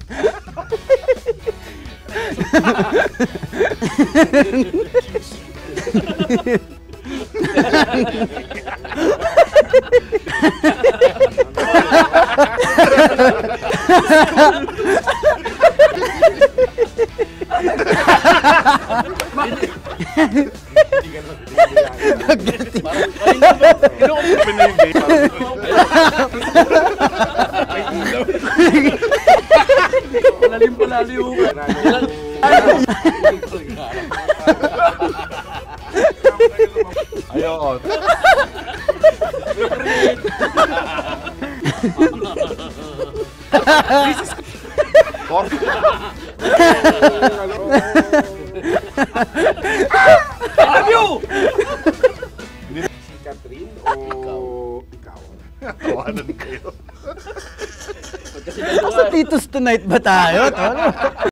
Palalim. Ayun. Love you! Si Catherine o ikaw? Tawanan kayo. Sa Titos Tonight ba tayo?